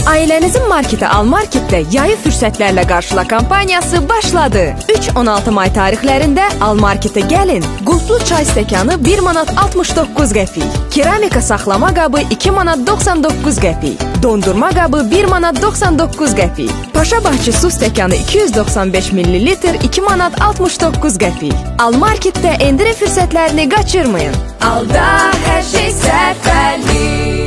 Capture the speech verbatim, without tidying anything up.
Ailənizin marketi Almarketdə yayı fürsətlərlə qarşıla kampaniyası başladı. üç on altı may tarixlərində Almarketə gəlin. Qulplu çay stəkanı bir manat altmış doqquz qəpik. Keramika saxlama qabı iki manat doxsan doqquz qəpik. Dondurma qabı bir manat doxsan doqquz qəpik. Paşa Bahçı su stəkanı iki yüz doxsan beş millilitr iki manat altmış doqquz qəpik. Almarketdə endirim fürsətlərini qaçırmayın. Alda hər şey səfərli.